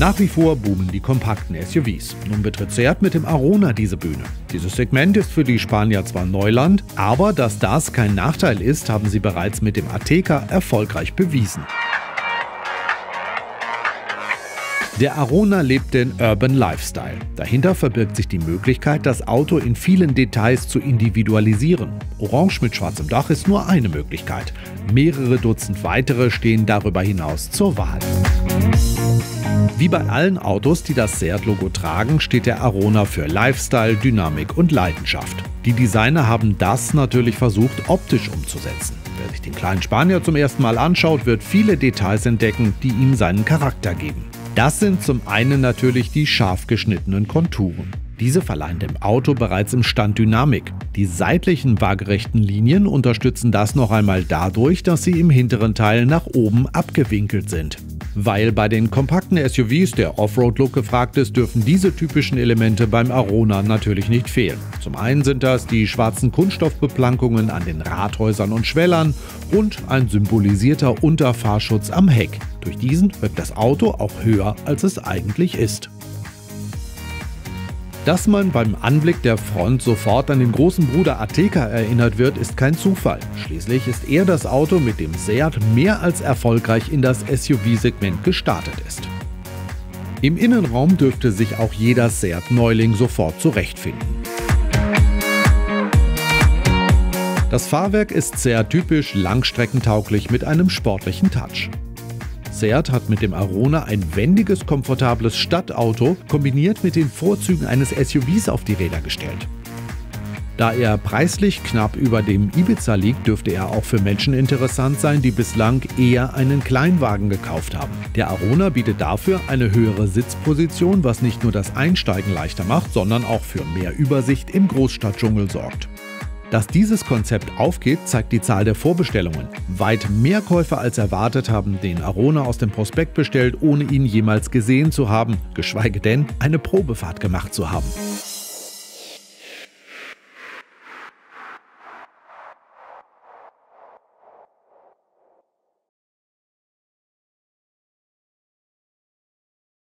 Nach wie vor boomen die kompakten SUVs. Nun betritt Seat mit dem Arona diese Bühne. Dieses Segment ist für die Spanier zwar Neuland, aber dass das kein Nachteil ist, haben sie bereits mit dem Ateca erfolgreich bewiesen. Der Arona lebt den Urban Lifestyle. Dahinter verbirgt sich die Möglichkeit, das Auto in vielen Details zu individualisieren. Orange mit schwarzem Dach ist nur eine Möglichkeit. Mehrere Dutzend weitere stehen darüber hinaus zur Wahl. Wie bei allen Autos, die das Seat-Logo tragen, steht der Arona für Lifestyle, Dynamik und Leidenschaft. Die Designer haben das natürlich versucht, optisch umzusetzen. Wer sich den kleinen Spanier zum ersten Mal anschaut, wird viele Details entdecken, die ihm seinen Charakter geben. Das sind zum einen natürlich die scharf geschnittenen Konturen. Diese verleihen dem Auto bereits im Stand Dynamik. Die seitlichen waagerechten Linien unterstützen das noch einmal dadurch, dass sie im hinteren Teil nach oben abgewinkelt sind. Weil bei den kompakten SUVs der Offroad-Look gefragt ist, dürfen diese typischen Elemente beim Arona natürlich nicht fehlen. Zum einen sind das die schwarzen Kunststoffbeplankungen an den Radhäusern und Schwellern und ein symbolisierter Unterfahrschutz am Heck. Durch diesen wirkt das Auto auch höher, als es eigentlich ist. Dass man beim Anblick der Front sofort an den großen Bruder Ateca erinnert wird, ist kein Zufall. Schließlich ist er das Auto, mit dem Seat mehr als erfolgreich in das SUV-Segment gestartet ist. Im Innenraum dürfte sich auch jeder Seat-Neuling sofort zurechtfinden. Das Fahrwerk ist Seat-typisch langstreckentauglich mit einem sportlichen Touch. Seat hat mit dem Arona ein wendiges, komfortables Stadtauto kombiniert mit den Vorzügen eines SUVs auf die Räder gestellt. Da er preislich knapp über dem Ibiza liegt, dürfte er auch für Menschen interessant sein, die bislang eher einen Kleinwagen gekauft haben. Der Arona bietet dafür eine höhere Sitzposition, was nicht nur das Einsteigen leichter macht, sondern auch für mehr Übersicht im Großstadtdschungel sorgt. Dass dieses Konzept aufgeht, zeigt die Zahl der Vorbestellungen. Weit mehr Käufer als erwartet haben den Arona aus dem Prospekt bestellt, ohne ihn jemals gesehen zu haben, geschweige denn eine Probefahrt gemacht zu haben.